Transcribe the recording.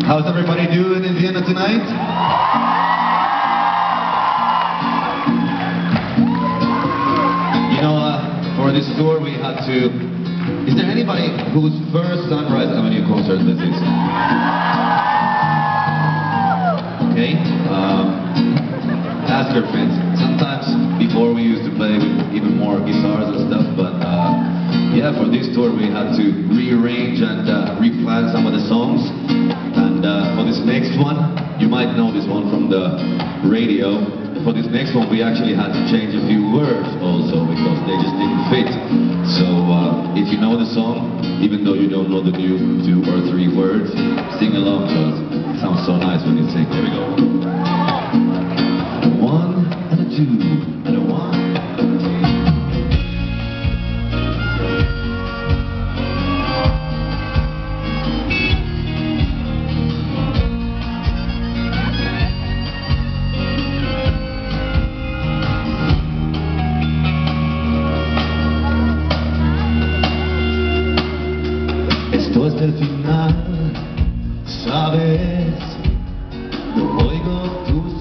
How's everybody doing in Vienna tonight? You know, for this tour we had to... Is there anybody whose first Sunrise Avenue concert this is? Okay, ask your friends. Sometimes before we used to play with even more guitars and stuff, but yeah, for this tour we had to rearrange and replan some of the songs. And for this next one, you might know this one from the radio. For this next one we actually had to change a few words also because they just didn't fit. So if you know the song, even though you don't know the new 2 or 3 words, sing along because it sounds so nice when you sing. Here we go. 1 and a 2 and a 1. Esto es el final, sabes, no oigo tus